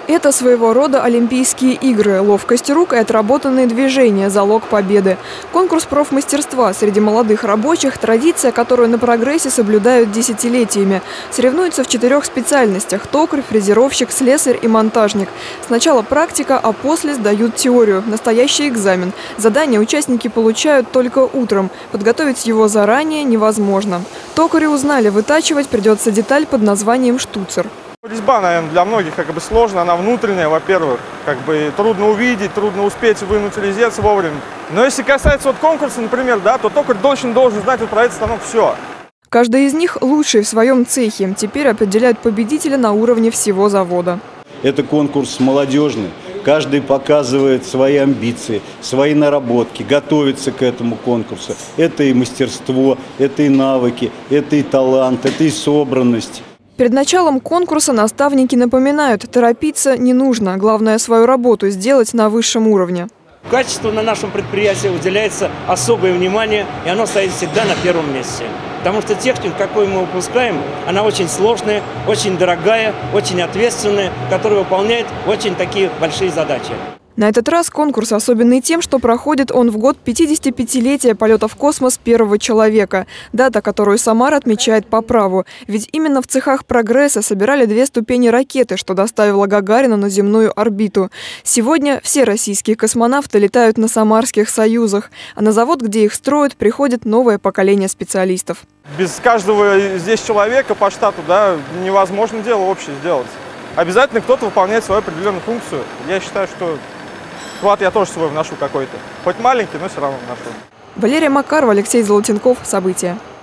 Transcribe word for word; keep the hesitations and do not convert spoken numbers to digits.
Это своего рода Олимпийские игры. Ловкость рук и отработанные движения – залог победы. Конкурс профмастерства среди молодых рабочих – традиция, которую на прогрессе соблюдают десятилетиями. Соревнуются в четырех специальностях – токарь, фрезеровщик, слесарь и монтажник. Сначала практика, а после сдают теорию – настоящий экзамен. Задания участники получают только утром. Подготовить его заранее невозможно. Токарю узнали, вытачивать придется деталь под названием штуцер. Резьба, наверное, для многих как бы сложная, она внутренняя, во-первых, как бы трудно увидеть, трудно успеть вынуть резец вовремя. Но если касается вот конкурса, например, да, то токарь должен, должен знать вот про этот станок все. Каждый из них лучший в своем цехе. Теперь определяют победителя на уровне всего завода. Это конкурс молодежный. Каждый показывает свои амбиции, свои наработки, готовится к этому конкурсу. Это и мастерство, это и навыки, это и талант, это и собранность. Перед началом конкурса наставники напоминают, торопиться не нужно. Главное, свою работу сделать на высшем уровне. Качеству на нашем предприятии уделяется особое внимание, и оно стоит всегда на первом месте. Потому что технику, какую мы выпускаем, она очень сложная, очень дорогая, очень ответственная, которая выполняет очень такие большие задачи. На этот раз конкурс особенный тем, что проходит он в год пятидесятипятилетия полета в космос первого человека. Дата, которую Самар отмечает по праву. Ведь именно в цехах «Прогресса» собирали две ступени ракеты, что доставило Гагарина на земную орбиту. Сегодня все российские космонавты летают на самарских «Союзах». А на завод, где их строят, приходит новое поколение специалистов. Без каждого здесь человека по штату, да, невозможно дело общее сделать. Обязательно кто-то выполняет свою определенную функцию. Я считаю, что вклад я тоже свой вношу какой-то. Хоть маленький, но все равно вношу. Валерия Макарова, Алексей Золотенков. События.